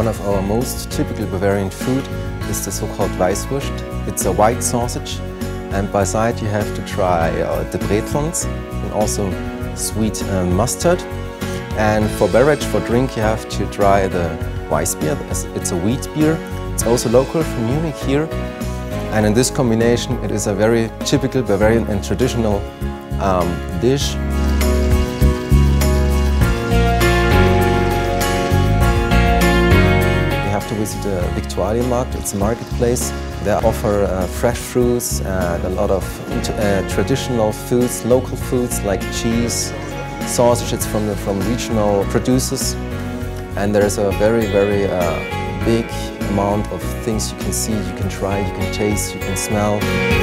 One of our most typical Bavarian food is the so-called Weißwurst. It's a white sausage, and by side you have to try the Bretlons and also sweet mustard. And for beverage, for drink, you have to try the Weissbier. It's a wheat beer. It's also local from Munich here. And in this combination, it is a very typical Bavarian and traditional dish. To visit the Viktualienmarkt. It's a marketplace. They offer fresh fruits and a lot of traditional foods, local foods like cheese, sausages from regional producers. And there's a very big amount of things you can see, you can try, you can taste, you can smell.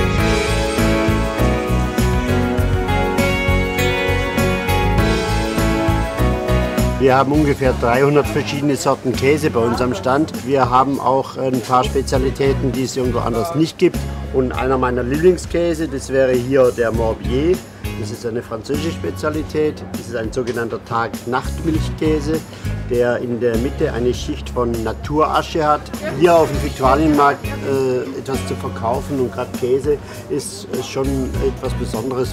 Wir haben ungefähr 300 verschiedene Sorten Käse bei uns am Stand. Wir haben auch ein paar Spezialitäten, die es irgendwo anders nicht gibt. Und einer meiner Lieblingskäse, das wäre hier der Morbier. Das ist eine französische Spezialität. Das ist ein sogenannter Tag-Nacht-Milchkäse, der in der Mitte eine Schicht von Naturasche hat. Hier auf dem Viktualienmarkt etwas zu verkaufen und gerade Käse ist schon etwas Besonderes.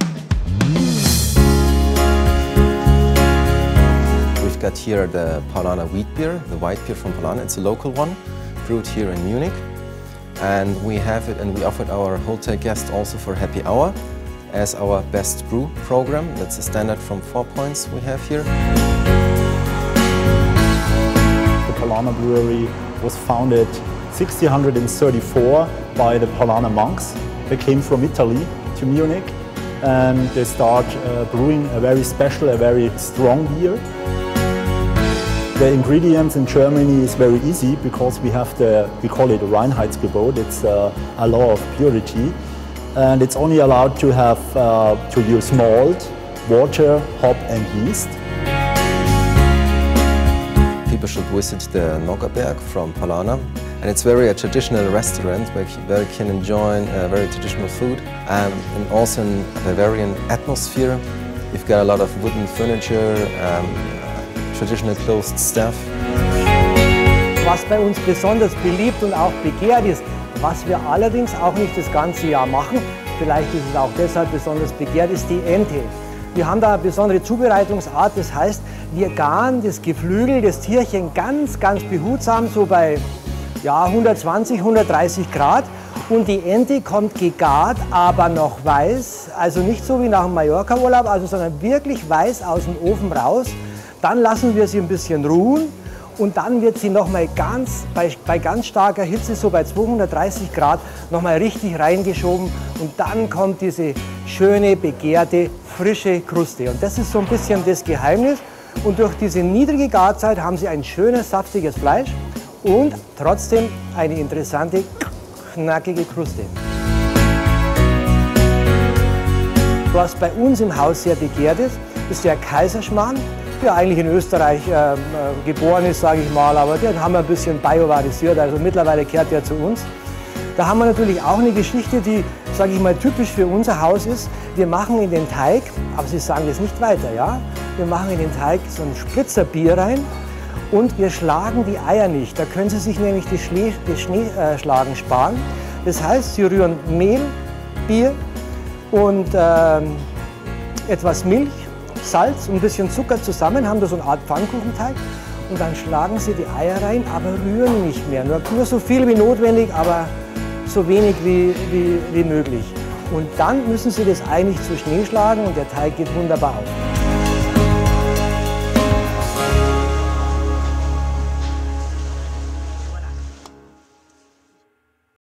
We've got here the Paulaner wheat beer, the white beer from Paulaner. It's a local one, brewed here in Munich. And we have it and we offered our hotel guests also for happy hour as our best brew program. That's a standard from 4 points we have here. The Paulaner Brewery was founded 1634 by the Paulaner monks. They came from Italy to Munich and they start brewing a very special, a very strong beer. The ingredients in Germany is very easy because we have we call it a Reinheitsgebot. It's a law of purity, and it's only allowed to have to use malt, water, hop, and yeast. People should visit the Nogaberg from Paulaner, and it's very a traditional restaurant where you can enjoy very traditional food and also in a Bavarian atmosphere. We've got a lot of wooden furniture. Traditional closed stuff. Was bei uns besonders beliebt und auch begehrt ist, was wir allerdings auch nicht das ganze Jahr machen, vielleicht ist es auch deshalb besonders begehrt, ist die Ente. Wir haben da eine besondere Zubereitungsart, das heißt, wir garen das Geflügel, das Tierchen ganz behutsam, so bei 120, 130 Grad. Und die Ente kommt gegart, aber noch weiß, also nicht so wie nach dem Mallorca-Urlaub, sondern wirklich weiß aus dem Ofen raus. Dann lassen wir sie ein bisschen ruhen und dann wird sie nochmal bei ganz starker Hitze, so bei 230 Grad, nochmal richtig reingeschoben und dann kommt diese schöne, begehrte, frische Kruste. Und das ist so ein bisschen das Geheimnis. Und durch diese niedrige Garzeit haben Sie ein schönes, saftiges Fleisch und trotzdem eine interessante, knackige Kruste. Was bei uns im Haus sehr begehrt ist der Kaiserschmarrn. Der eigentlich in Österreich geboren ist, sage ich mal, aber den haben wir ein bisschen biovarisiert, also mittlerweile kehrt der zu uns. Da haben wir natürlich auch eine Geschichte, die, sage ich mal, typisch für unser Haus ist. Wir machen in den Teig, aber Sie sagen das nicht weiter, ja? Wir machen in den Teig so ein Spritzer Bier rein und wir schlagen die Eier nicht. Da können Sie sich nämlich das Schneeschlagen sparen. Das heißt, Sie rühren Mehl, Bier und etwas Milch, Salz und ein bisschen Zucker zusammen, haben da so eine Art Pfannkuchenteig und dann schlagen Sie die Eier rein, aber rühren nicht mehr. Nur so viel wie notwendig, aber so wenig wie möglich. Und dann müssen Sie das Ei nicht zu Schnee schlagen und der Teig geht wunderbar auf.